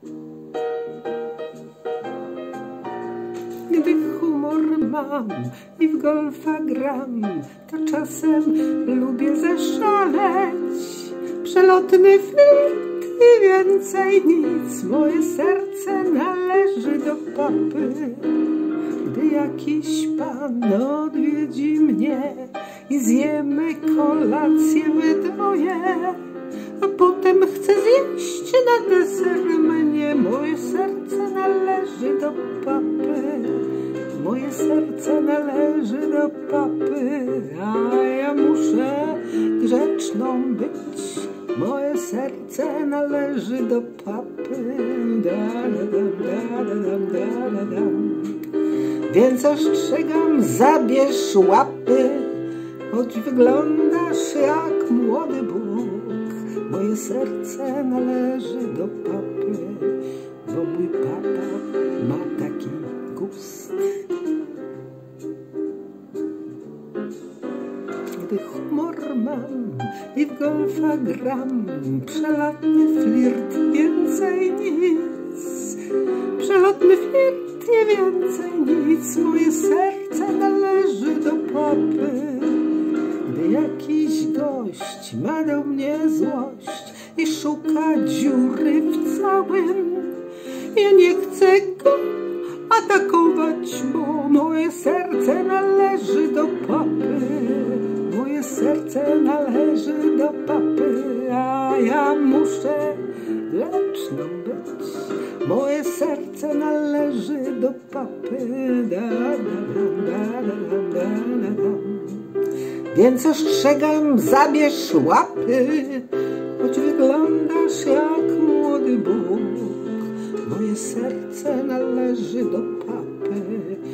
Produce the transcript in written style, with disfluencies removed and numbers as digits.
Gdy humor mam i w golfa gram, to czasem lubię zaszaleć. Przelotny flirt i więcej nic, moje serce należy do papy. Gdy jakiś pan odwiedzi mnie i zjemy kolację we dwoje, a potem chce zjeść na deser mnie, moje serce należy do papy. Moje serce należy do papy, a ja muszę grzeczną być. Moje serce należy do papy. Więc ostrzegam, zabierz łapy, choć wyglądasz jak młody Bóg. Moje serce należy do papy, bo mój papa ma taki gust. Gdy humor mam i w golfa gram, przelotny flirt, więcej nic. Przelotny flirt, nie więcej nic. Moje serce należy do papy. Gdy jakiś gość ma do mnie złość i szuka dziury w całym, ja nie chcę go atakować, bo moje serce należy do papy. Moje serce należy do papy, a ja muszę grzeczną być. Moje serce należy do papy. Więc ostrzegam, zabierz łapy, choć wyglądasz jak młody Bóg. Moje serce należy do papy.